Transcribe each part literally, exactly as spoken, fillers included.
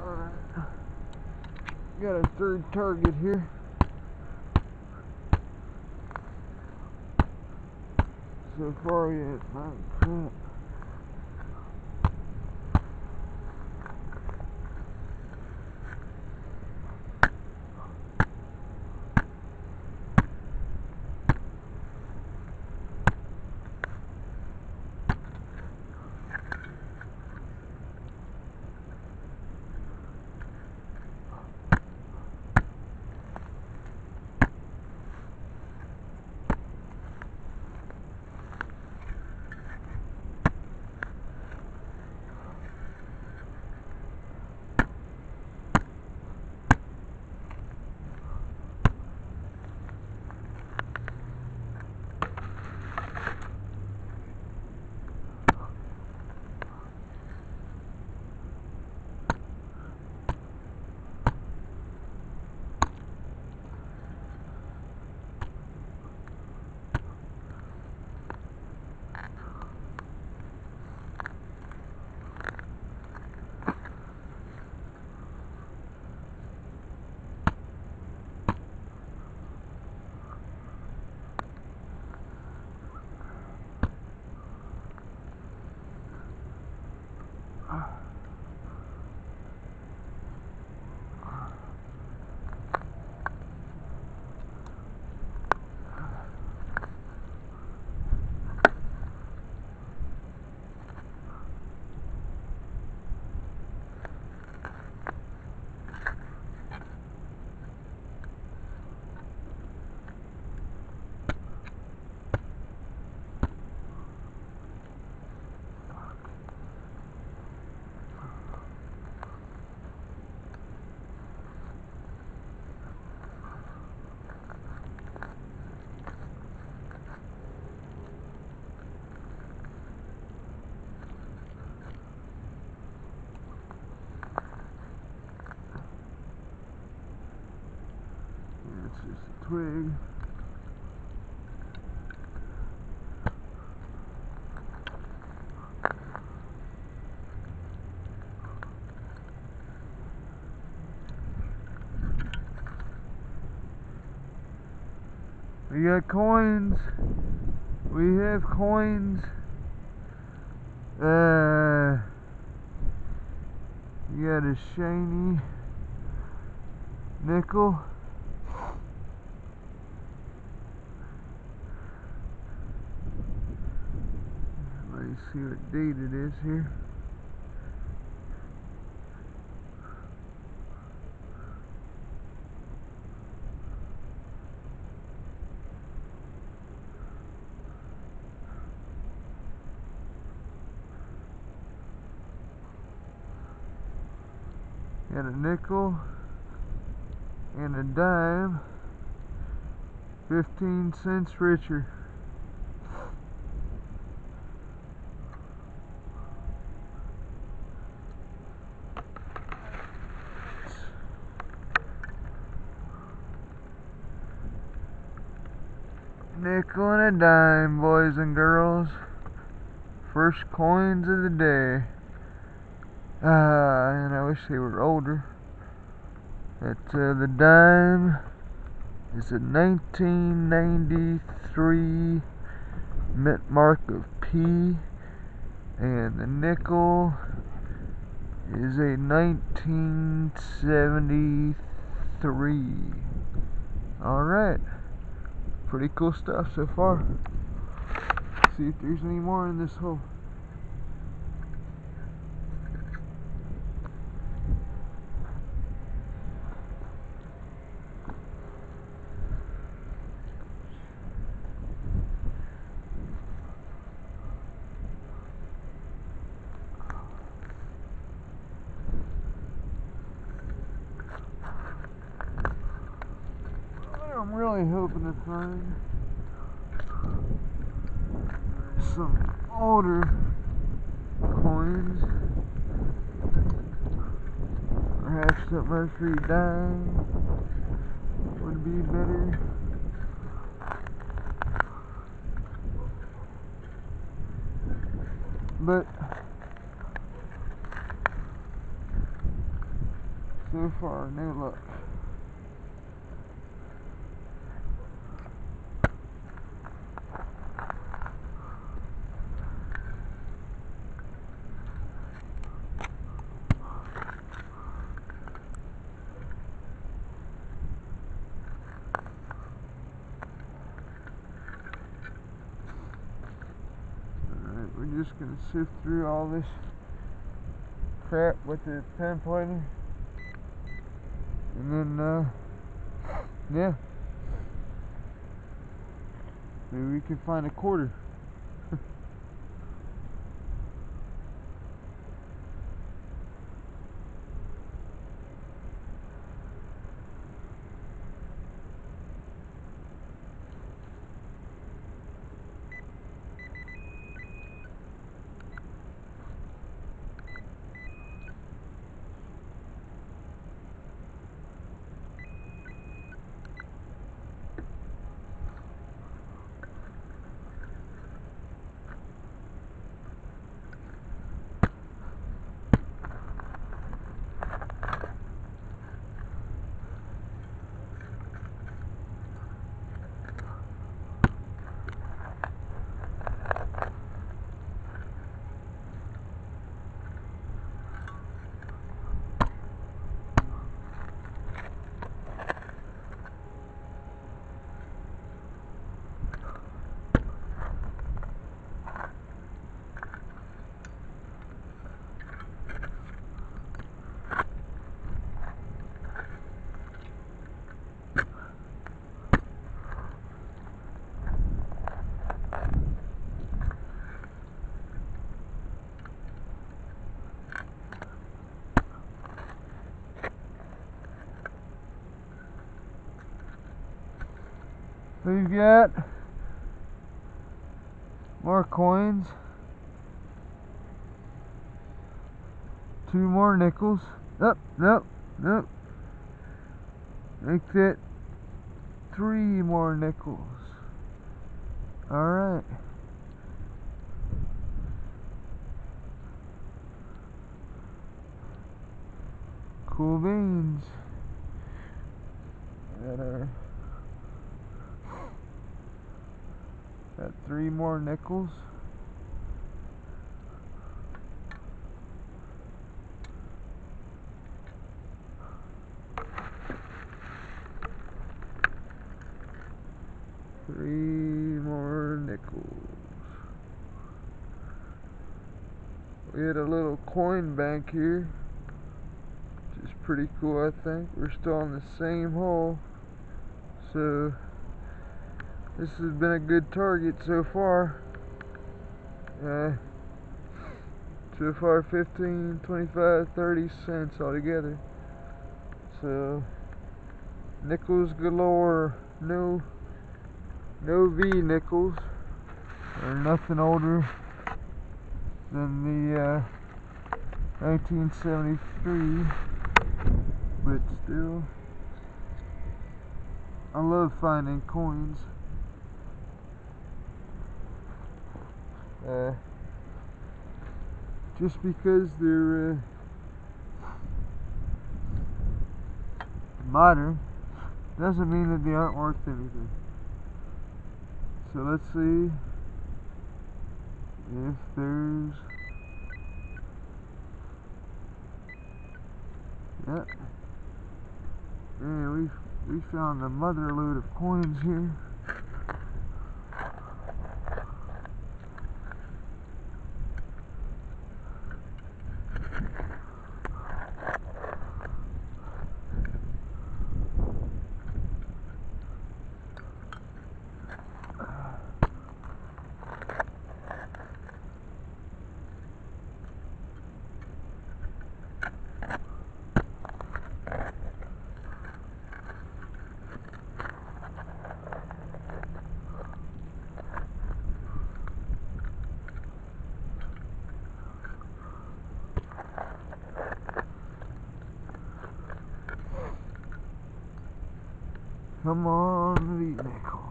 Alright. Got a third target here. So far, yeah, it's not crap. It's just a twig. We got coins. We have coins. Uh, you got a shiny nickel. Let's see what date it is here. Got a nickel and a dime, fifteen cents richer. Nickel and a dime, boys and girls. First coins of the day. Ah, and I wish they were older. But uh, the dime is a nineteen ninety-three mint mark of P, and the nickel is a nineteen seventy-three. Alright, pretty cool stuff so far. See if there's any more in this hole. I'm really hoping to find some older coins, perhaps that Mercury dime would be better. But So far, no luck. Alright, we're just gonna sift through all this crap with the pen pointer. And then, uh, yeah. Maybe we can find a quarter. We've got more coins, two more nickels. Nope, nope, nope. Make that three more nickels. Alright. Cool beans. Got our got three more nickels. Three more nickels. We had a little coin bank here, which is pretty cool, I think. We're still on the same hole, so this has been a good target so far. Uh, so far fifteen, twenty-five, thirty cents altogether. So nickels galore. No no V nickels, or nothing older than the uh, nineteen seventy-three, but still, I love finding coins. Uh, just because they're uh, modern doesn't mean that they aren't worth anything. So let's see if there's, yeah, man, we we found a mother load of coins here. Come on, V nickel.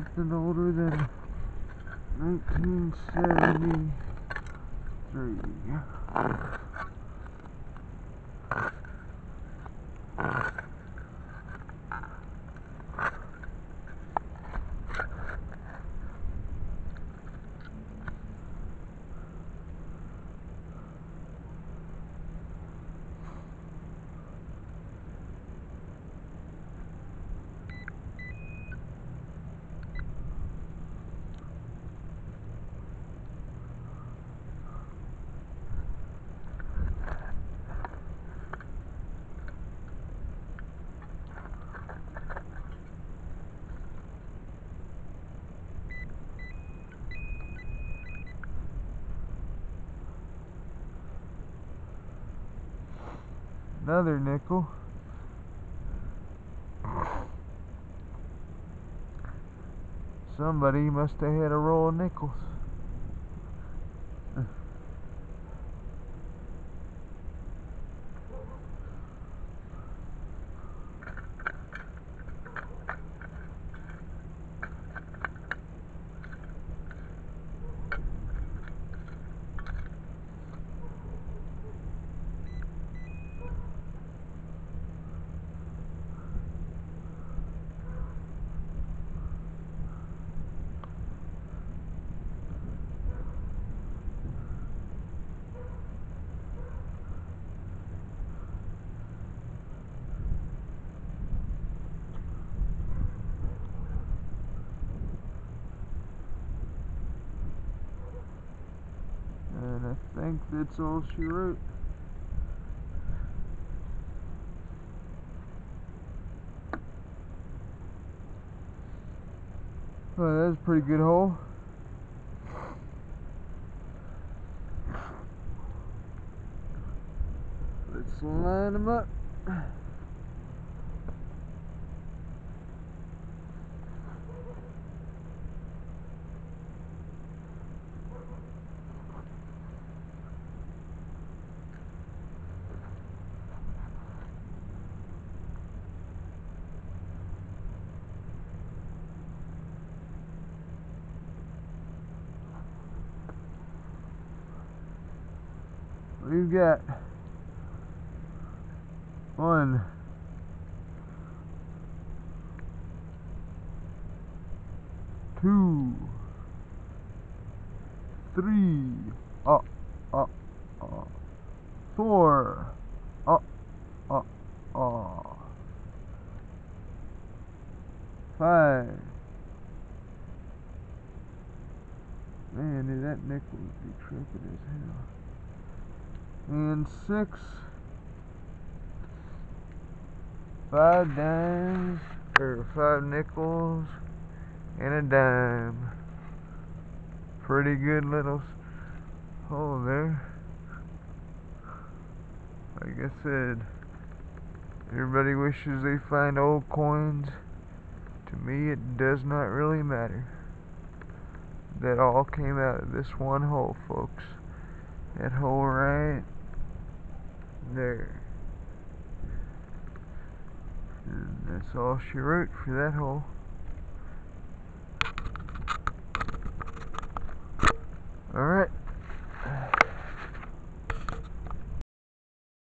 something older than nineteen seventy-three. Another nickel. Somebody must have had a roll of nickels. And I think that's all she wrote. Oh, that's a pretty good hole. Let's line them up. We've got one, two, three, uh, uh, uh, four, uh, uh, uh, five. Man, dude, that nickel would be tripping as hell. And six, five dimes, or five nickels, and a dime. Pretty good little hole there. Like I said, everybody wishes they find old coins. To me, it does not really matter. That all came out of this one hole, folks. That hole right there. And that's all she wrote for that hole. Alright.